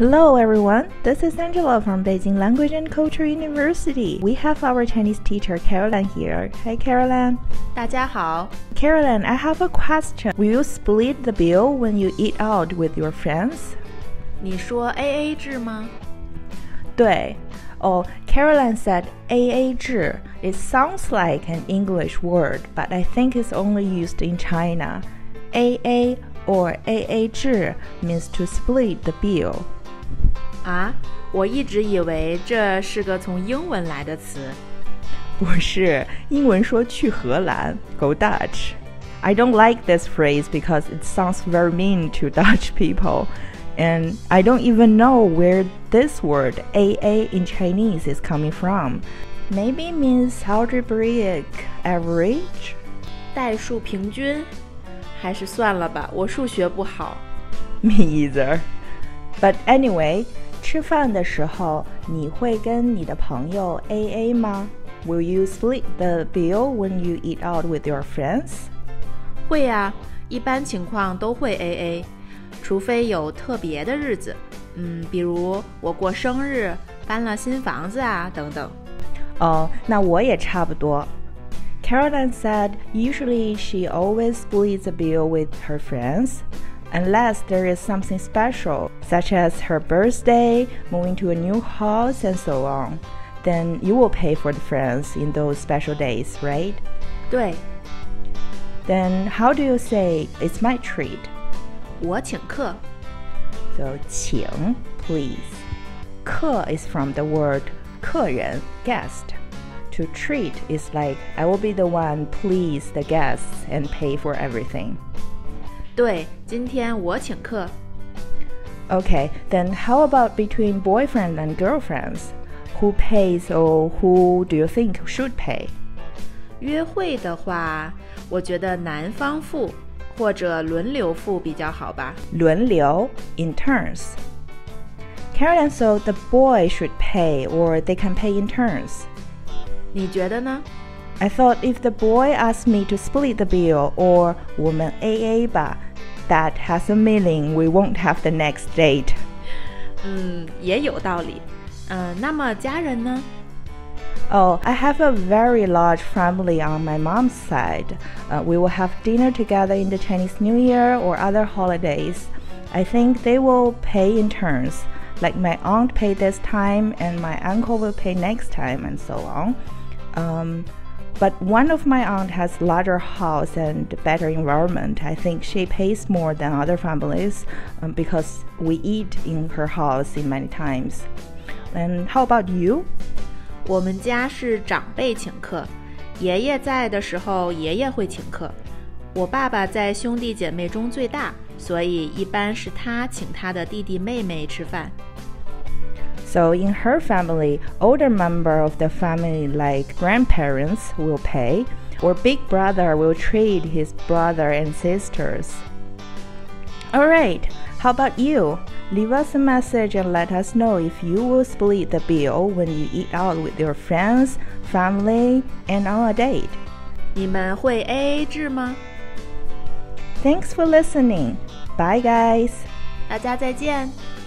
Hello everyone, this is Angela from Beijing Language and Culture University. We have our Chinese teacher Caroline here. Hi Caroline. 大家好。 Caroline, I have a question. Will you split the bill when you eat out with your friends? 你说 AA 制吗？ 对。Caroline said AA 制. It sounds like an English word, but I think it's only used in China. AA or AA 制 means to split the bill. 啊，我一直以为这是个从英文来的词。 不是，英文说去荷兰 Go Dutch. I don't like this phrase because it sounds very mean to Dutch people. And I don't even know where this word AA in Chinese is coming from. Maybe it means algebraic average? 代数平均？还是算了吧，我数学不好。 Me either. But anyway, 吃饭的时候你会跟你的朋友 AA 吗？ Will you split the bill when you eat out with your friends? 会呀，一般情况都会 AA， 除非有特别的日子，比如我过生日、搬了新房子啊等等。 那我也差不多。Caroline said usually she always splits the bill with her friends, unless there is something special, such as her birthday, moving to a new house, and so on. Then you will pay for the friends in those special days, right? 对。 Then how do you say it's my treat? 我请客。 So 请 please. 客 is from the word 客人 guest. To treat is like I will be the one please the guests and pay for everything. 对，今天我请客。 Okay, then how about between boyfriend and girlfriends? Who pays or who do you think should pay? 约会的话，我觉得男方付或者轮流付比较好吧。 轮流 in turns. Caroline thought the boy should pay or they can pay in turns. 你觉得呢？ I thought if the boy asked me to split the bill or 我们 AA 吧, that has a meaning we won't have the next date. 也有道理。那么家人呢？ I have a very large family on my mom's side. We will have dinner together in the Chinese New Year or other holidays. I think they will pay in turns, like my aunt paid this time and my uncle will pay next time and so on. But one of my aunt has larger house and better environment. I think she pays more than other families because we eat in her house in many times. And how about you? 我们家是长辈请客，爷爷在的时候爷爷会请客。我爸爸在兄弟姐妹中最大，所以一般是他请他的弟弟妹妹吃饭。 So in her family, older member of the family like grandparents will pay, or big brother will treat his brother and sisters. Alright, how about you? Leave us a message and let us know if you will split the bill when you eat out with your friends, family, and on a date. 你们会 AA 制吗？ Thanks for listening. Bye guys. 大家再见。